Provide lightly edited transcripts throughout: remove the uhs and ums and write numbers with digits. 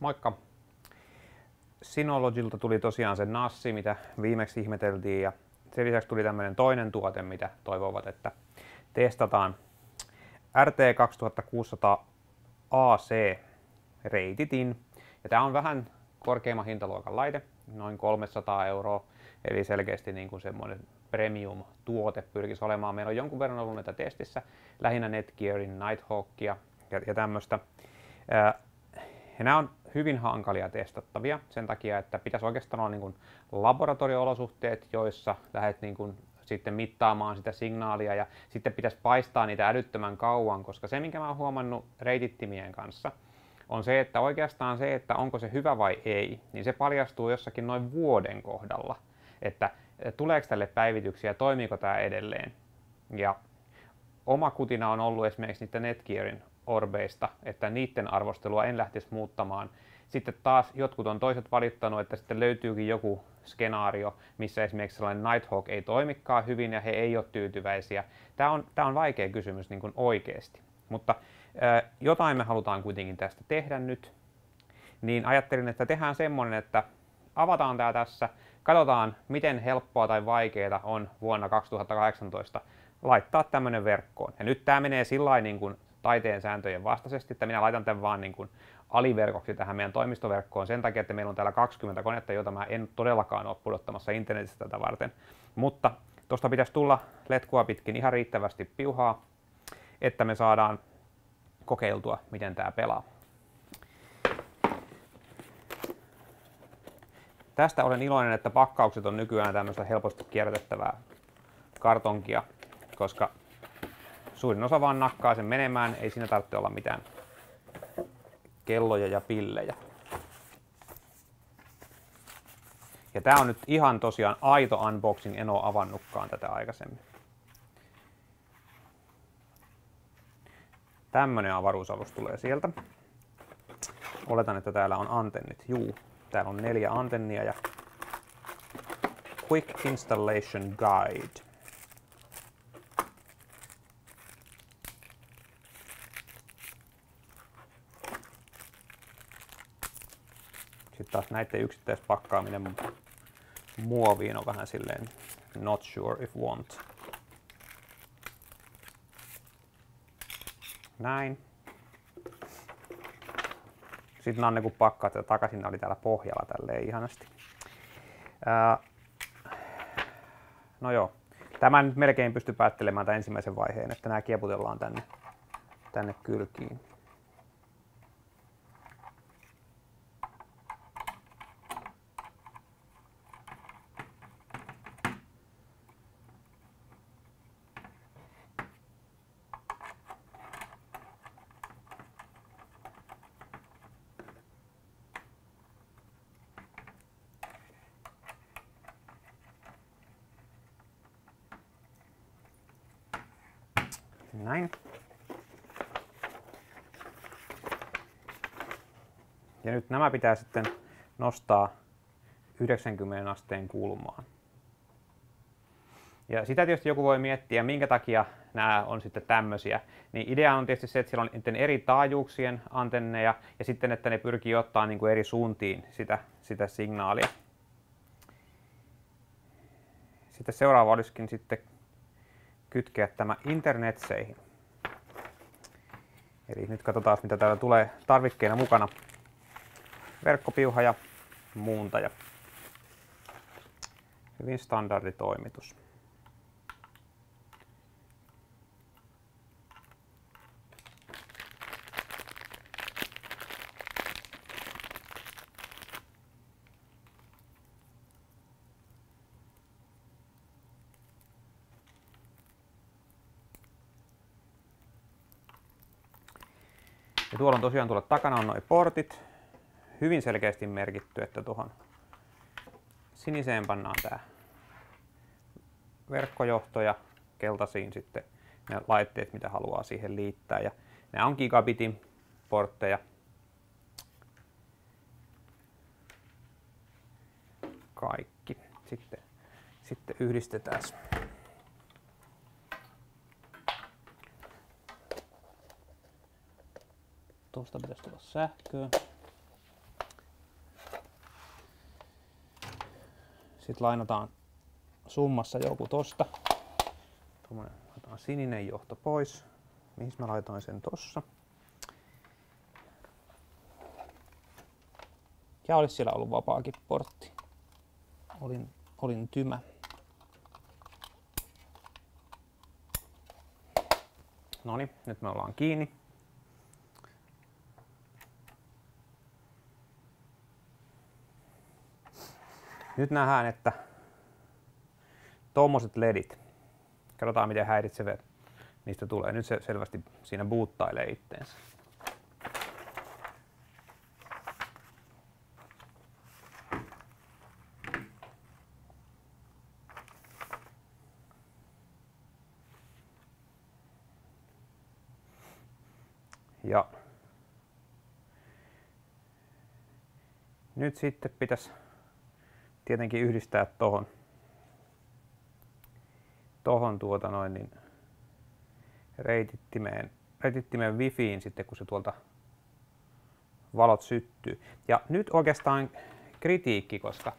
Moikka! Synologylta tuli tosiaan se NAS, mitä viimeksi ihmeteltiin, ja sen lisäksi tuli tämmöinen toinen tuote, mitä toivovat, että testataan. RT2600 AC Reititin. Ja tämä on vähän korkeamman hintaluokan laite, noin 300 €, eli selkeästi niin kuin semmoinen premium-tuote pyrkisi olemaan. Meillä on jonkun verran ollut näitä testissä, lähinnä Netgearin, Nighthawkia ja tämmöistä. Ja nämä on hyvin hankalia testattavia sen takia, että pitäisi oikeastaan olla niin kuin laboratorio-olosuhteet, joissa lähdet niin kuin sitten mittaamaan sitä signaalia ja sitten pitäisi paistaa niitä älyttömän kauan, koska se, minkä mä oon huomannut reitittimien kanssa, on se, että oikeastaan se, että onko se hyvä vai ei, niin se paljastuu jossakin noin vuoden kohdalla, että tuleeko tälle päivityksiä, toimiiko tämä edelleen. Ja oma kutina on ollut esimerkiksi niiden Netgearin orbeista, että niiden arvostelua en lähtisi muuttamaan. Sitten taas jotkut on toiset valittanut, että sitten löytyykin joku skenaario, missä esimerkiksi sellainen Nighthawk ei toimikaan hyvin ja he ei ole tyytyväisiä. Tämä on vaikea kysymys niin kuin oikeasti, mutta jotain me halutaan kuitenkin tästä tehdä nyt. Niin ajattelin, että tehdään semmoinen, että avataan tämä tässä, katsotaan miten helppoa tai vaikeaa on vuonna 2018 laittaa tämmöinen verkkoon. Ja nyt tämä menee sillain niin kuin taiteen sääntöjen vastaisesti, että minä laitan tämän vaan niin kuin aliverkoksi tähän meidän toimistoverkkoon sen takia, että meillä on täällä 20 konetta, jota mä en todellakaan ole pudottamassa internetistä tätä varten. Mutta tuosta pitäisi tulla letkua pitkin ihan riittävästi piuhaa, että me saadaan kokeiltua, miten tämä pelaa. Tästä olen iloinen, että pakkaukset on nykyään tämmöistä helposti kierrätettävää kartonkia, koska suurin osa vaan nakkaa sen menemään, ei siinä tarvitse olla mitään kelloja ja pillejä. Ja tää on nyt ihan tosiaan aito unboxing, en oo avannutkaan tätä aikaisemmin. Tämmönen avaruusalus tulee sieltä. Oletan, että täällä on antennit. Juu, täällä on 4 antennia ja Quick Installation Guide. Sitten taas näiden yksittäispakkaaminen muoviin on vähän silleen not sure if want. Näin. Sitten Nanne kun pakkaat tätä takaisin, oli täällä pohjalla tälleen ihanasti. No joo, tämän nyt melkein pysty päättelemään tämän ensimmäisen vaiheen, että nämä kieputellaan tänne kylkiin. Näin. Ja nyt nämä pitää sitten nostaa 90 asteen kulmaan. Ja sitä tietysti joku voi miettiä, minkä takia nämä on sitten tämmöisiä. Niin idea on tietysti se, että siellä on eri taajuuksien antenneja ja sitten, että ne pyrkii ottaa niin kuin eri suuntiin sitä signaalia. Sitten seuraava olisikin sitten kytkeä tämä internetseihin. Eli nyt katsotaan, mitä täällä tulee tarvikkeena mukana. Verkkopiuha ja muuntaja. Hyvin standarditoimitus. Ja tuolla on tosiaan tuolla takana on nuo portit. Hyvin selkeästi merkitty, että tuohon siniseen pannaan tää verkkojohto ja keltaisiin sitten ne laitteet, mitä haluaa siihen liittää. Ja nämä on gigabitin portteja. Kaikki. Sitten yhdistetään. Tuosta pitäisi tulla sähköä. Sitten lainataan summassa joku tosta. Otetaan sininen johto pois. Mihin mä laitoin sen tossa? Ja olisi siellä ollut vapaakin portti. Olin tymä. Noniin, nyt me ollaan kiinni. Nyt nähdään, että tommoset ledit, katsotaan miten häiritsevät niistä tulee. Nyt se selvästi siinä buuttailee itteensä. Ja nyt sitten pitäisi tietenkin yhdistää tohon niin reitittimeen wifiin sitten, kun se tuolta valot syttyy. Ja nyt oikeastaan kritiikki, koska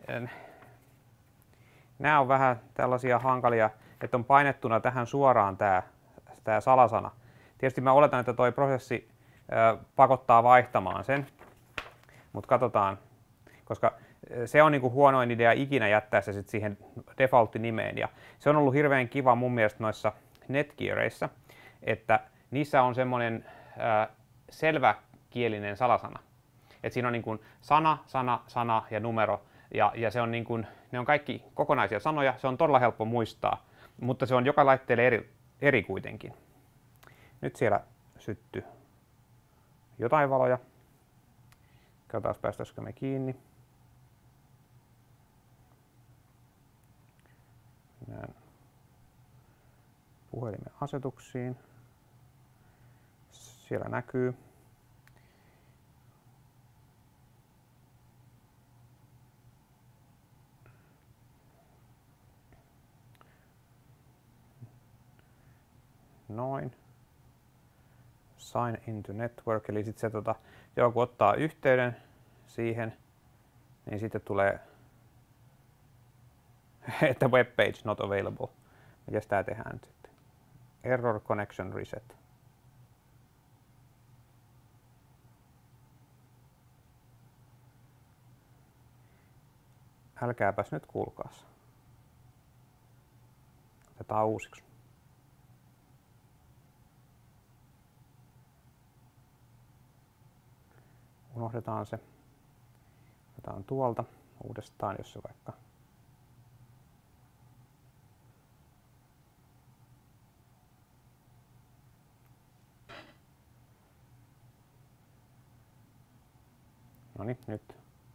nämä on vähän tällaisia hankalia, että on painettuna tähän suoraan tää salasana. Tietysti mä oletan, että toi prosessi pakottaa vaihtamaan sen, mutta katsotaan, koska se on niinku huonoin idea ikinä jättää se sit siihen default-nimeen. Ja se on ollut hirveän kiva mun mielestä noissa Netgeareissa, että niissä on semmoinen selväkielinen salasana. Et siinä on niin sana ja numero, ja se on niin kuin, ne on kaikki kokonaisia sanoja, se on todella helppo muistaa, mutta se on joka laitteelle eri kuitenkin. Nyt siellä syttyi jotain valoja. Katsotaan, päästäisikö me kiinni. Mennään puhelimen asetuksiin. Siellä näkyy. Noin. Sign into network, eli sitten se joku ottaa yhteyden siihen, niin sitten tulee, että web page not available. Miten tämä tehdään nyt sitten? Error connection reset. Älkääpäs nyt kuulkaas. Otetaan uusiksi. Unohdetaan se. Otetaan tuolta uudestaan, jos se vaikka. Noniin, nyt.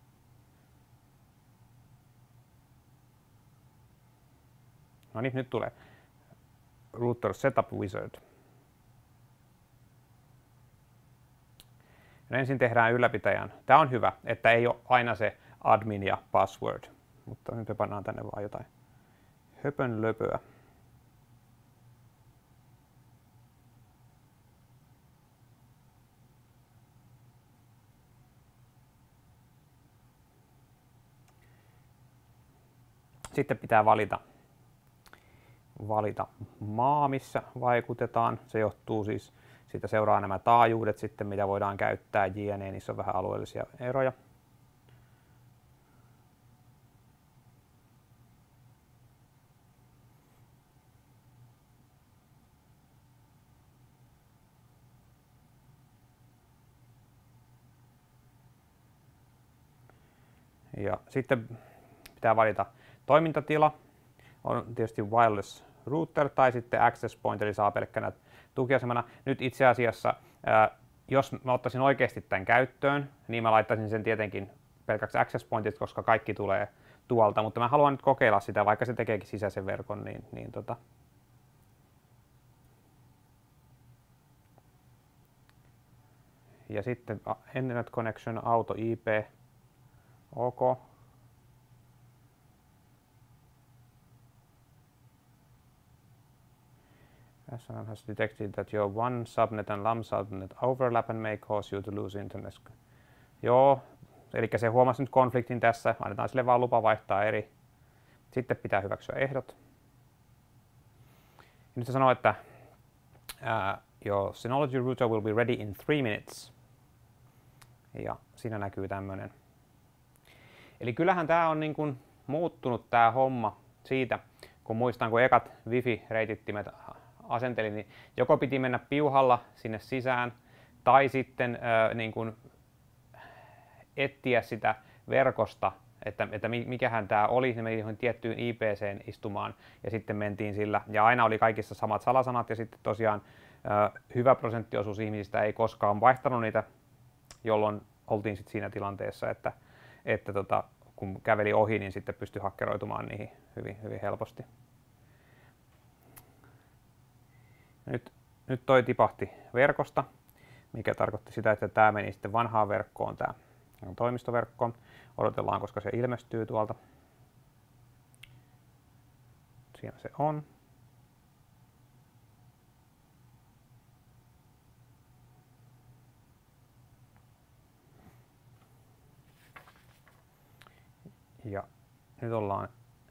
Noniin, nyt tulee Router Setup Wizard. No ensin tehdään ylläpitäjän. Tämä on hyvä, että ei ole aina se admin ja password, mutta nyt me pannaan tänne vaan jotain höpönlöpöä. Sitten pitää valita maa, missä vaikutetaan. Se johtuu siis, siitä seuraa nämä taajuudet sitten, mitä voidaan käyttää JNE, niissä on vähän alueellisia eroja. Ja sitten pitää valita toimintatila. On tietysti wireless router tai sitten access point, eli saa pelkkänä tukiasemana. Nyt itse asiassa, jos mä ottaisin oikeasti tämän käyttöön, niin mä laittaisin sen tietenkin pelkäksi access pointit, koska kaikki tulee tuolta. Mutta mä haluan nyt kokeilla sitä, vaikka se tekeekin sisäisen verkon, Ja sitten Internet Connection, Auto IP, OK. SNM has detected that your one subnet and LAN subnet overlap and may cause you to lose internet. Joo, eli se huomasi nyt konfliktin tässä. Annetaan sille vaan lupa vaihtaa eri Sitten pitää hyväksyä ehdot. Ja nyt se sanoo, että your Synology router will be ready in 3 minutes. Ja siinä näkyy tämmönen. Eli kyllähän tää on niin kuin muuttunut tää homma siitä, kun muistan, kun ekat Wi-Fi-reitittimet asentelin, niin joko piti mennä piuhalla sinne sisään, tai sitten niin kuin etsiä sitä verkosta, että mikähän tämä oli, niin meni johon tiettyyn IPC:n istumaan, ja sitten mentiin sillä, ja aina oli kaikissa samat salasanat, ja sitten tosiaan hyvä prosenttiosuus ihmisistä ei koskaan vaihtanut niitä, jolloin oltiin sitten siinä tilanteessa, että kun käveli ohi, niin sitten pystyi hakkeroitumaan niihin hyvin, hyvin helposti. Nyt toi tipahti verkosta, mikä tarkoitti sitä, että tämä meni sitten vanhaan verkkoon, tämä toimistoverkkoon. Odotellaan, koska se ilmestyy tuolta. Siinä se on. Ja nyt ollaan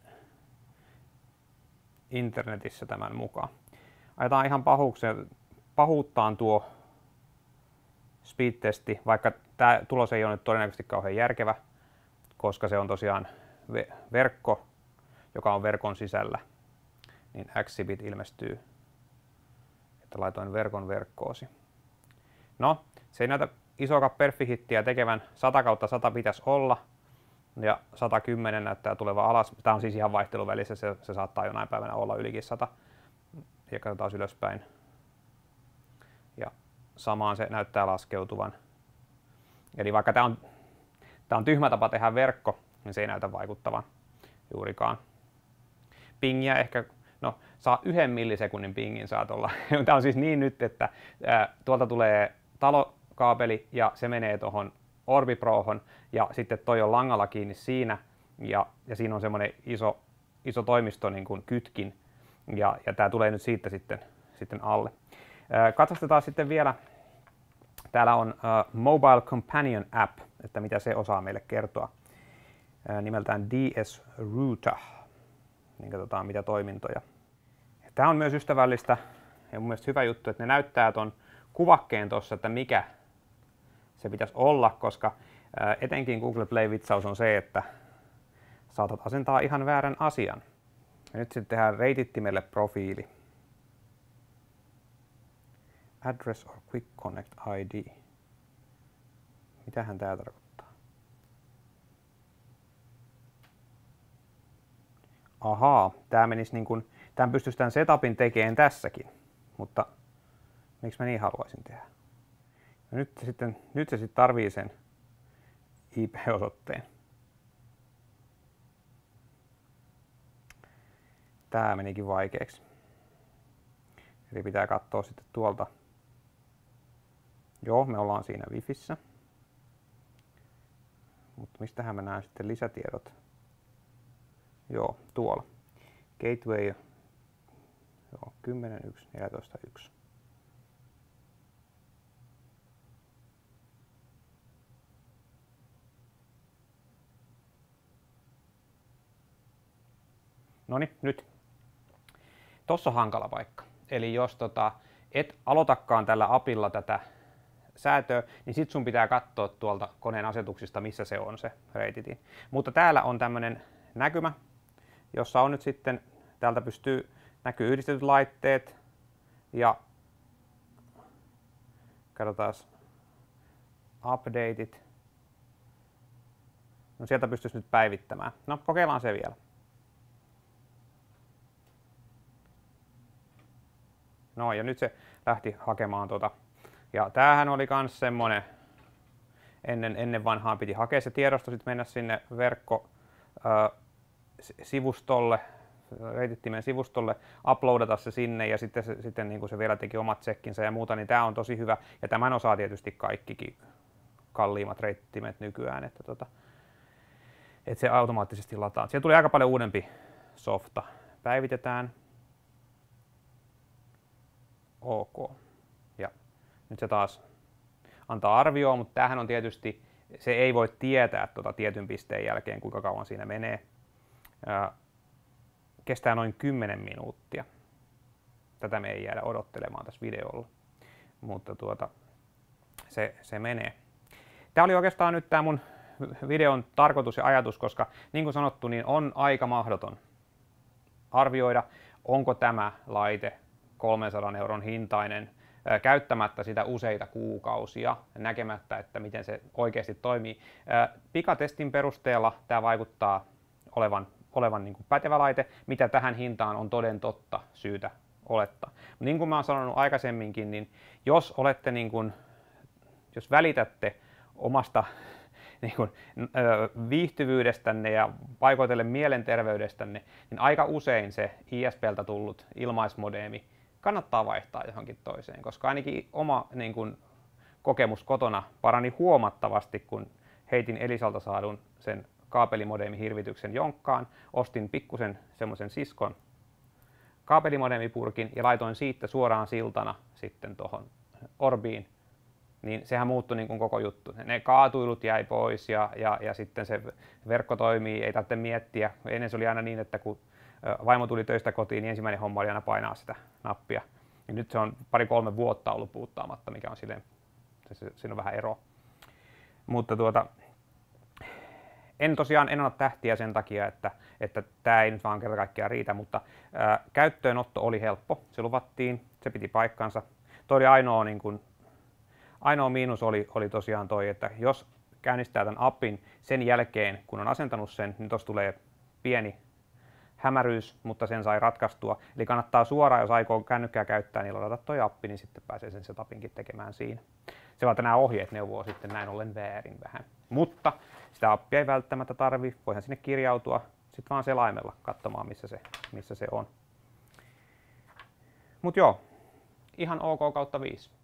internetissä tämän mukaan. Ajetaan ihan pahuuttaan tuo speed-testi, vaikka tämä tulos ei ole nyt todennäköisesti kauhean järkevä, koska se on tosiaan verkko, joka on verkon sisällä, niin Xzibit ilmestyy, että laitoin verkon verkkoosi. No, se ei näytä isoa perfihittiä tekevän, 100/100 pitäisi olla, ja 110 näyttää tuleva alas. Tämä on siis ihan vaihteluvälissä, se saattaa jonain päivänä olla ylikin 100. Ja katsotaan ylöspäin. Ja samaan se näyttää laskeutuvan. Eli vaikka tämä on tyhmä tapa tehdä verkko, niin se ei näytä vaikuttavan juurikaan. Pingiä ehkä, no saa 1 millisekunnin pingin saa tuolla. Tämä on siis niin nyt, että tuolta tulee talokaapeli ja se menee tuohon Orbi Prohon ja sitten toi on langalla kiinni siinä ja siinä on semmoinen iso toimisto niin kuin kytkin ja tämä tulee nyt siitä sitten alle. Katsotaan sitten vielä, täällä on Mobile Companion App, että mitä se osaa meille kertoa, nimeltään DS Router, niin katsotaan mitä toimintoja. Tämä on myös ystävällistä ja mun mielestä hyvä juttu, että ne näyttää ton kuvakkeen tuossa, että mikä se pitäisi olla, koska etenkin Google Play-vitsaus on se, että saatat asentaa ihan väärän asian. Ja nyt sitten tehdään reitittimelle profiili. Address or Quick Connect ID. Mitähän tämä tarkoittaa? Ahaa, tämä menisi niin kuin, tämän pystyisi tämän setupin tekemään tässäkin, mutta miksi mä niin haluaisin tehdä? Ja nyt se sitten tarvii sen IP-osoitteen. Tää menikin vaikeaksi. Eli pitää katsoa sitten tuolta. Joo, me ollaan siinä Wifissä. Mutta mistähän mä näen sitten lisätiedot? Joo, tuolla. Gateway. Joo, 10.1, 14.1. Noniin, nyt. Tossa on hankala paikka. Eli jos et aloitakaan tällä apilla tätä säätöä, niin sit sun pitää katsoa tuolta koneen asetuksista, missä se on se reititin. Mutta täällä on tämmönen näkymä, jossa on nyt sitten, täältä näkyy yhdistetyt laitteet ja katsotaan updateit. No sieltä pystyisi nyt päivittämään. No kokeillaan se vielä. No ja nyt se lähti hakemaan Ja tämähän oli kans semmonen, ennen vanhaan piti hakea se tiedosto, sitten mennä sinne sivustolle, reitittimen sivustolle, uploadata se sinne ja sitten niin kuin se vielä teki omat tsekkinsä ja muuta, niin tämä on tosi hyvä. Ja tämän osaa tietysti kaikkikin kalliimmat reitittimet nykyään, että se automaattisesti lataa. Siellä tuli aika paljon uudempi softa. Päivitetään. OK. Ja nyt se taas antaa arvioa, mutta tämähän on tietysti, se ei voi tietää tietyn pisteen jälkeen, kuinka kauan siinä menee. kestää noin 10 minuuttia. Tätä me ei jäädä odottelemaan tässä videolla, mutta se menee. Tämä oli oikeastaan nyt tämä mun videon tarkoitus ja ajatus, koska niin kuin sanottu, niin on aika mahdoton arvioida, onko tämä laite 300 € hintainen käyttämättä sitä useita kuukausia, näkemättä, että miten se oikeasti toimii. Pikatestin perusteella tämä vaikuttaa olevan niin kuin pätevä laite, mitä tähän hintaan on toden totta syytä olettaa. Niin kuin mä oon sanonut aikaisemminkin, niin jos olette jos välitätte omasta viihtyvyydestänne ja paikoitellen mielenterveydestänne, niin aika usein se ISP:ltä tullut ilmaismodeemi kannattaa vaihtaa johonkin toiseen, koska ainakin oma kokemus kotona parani huomattavasti, kun heitin Elisalta saadun sen kaapelimodeemihirvityksen jonkkaan, ostin pikkusen semmoisen Ciscon kaapelimodeemipurkin ja laitoin siitä suoraan siltana sitten tuohon Orbiin, niin sehän muuttui koko juttu. Ne kaatuilut jäi pois ja sitten se verkko toimii, ei tarvitse miettiä. Ennen se oli aina niin, että kun vaimo tuli töistä kotiin, niin ensimmäinen homma oli aina painaa sitä nappia. Ja nyt se on 2-3 vuotta ollut puuttaamatta, mikä on silleen, siinä on vähän ero. Mutta en ota tähtiä sen takia, että tämä ei nyt vaan kerta kaikkiaan riitä, mutta käyttöönotto oli helppo. Se luvattiin, se piti paikkansa. Toi oli ainoa miinus oli tosiaan toi, että jos käynnistää tämän appin sen jälkeen, kun on asentanut sen, niin tuossa tulee pieni hämäryys, mutta sen sai ratkaistua. Eli kannattaa suoraan, jos aikoo kännykkää käyttää, niin ladata toi appi, niin sitten pääsee sen setupinkin tekemään siinä. Se vaan, nämä ohjeet neuvoo sitten näin ollen väärin vähän. Mutta sitä appia ei välttämättä tarvi, voihan sinne kirjautua sitten vaan selaimella katsomaan, missä se on. Mut joo, ihan ok/5.